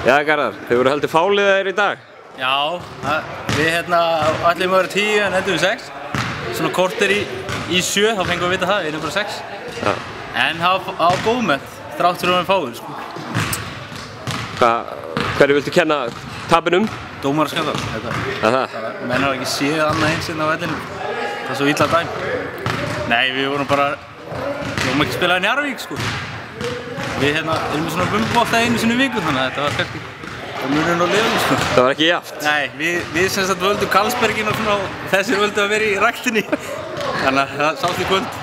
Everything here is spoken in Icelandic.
Já, Garðar, þið voru heldur fáliðaðir í dag? Já, við ætlum að vera 10 en endum við 6. Svona korter í 7, þá fengum við að vita það, við erum bara 6. Já. En það var góð með, þrátt fyrir að við fáum, sko. Hverju viltu kenna tapinum? Dómaraskandal, þetta. Menn hafa ekki séð annað eins á vellinum. Það er svo illa dæm. Nei, við vorum ekki spilað í Njarðvík, sko. Við erum með svona bumbóta einu sinni í viku, þannig að þetta var kannski munurinn á liðunum, sko. Það var ekki jafnt? Nei, við sem sagt völdum Karlsberginn og svona, og þessir völdu að vera í ræktinni. Þannig að það sást í kvöld.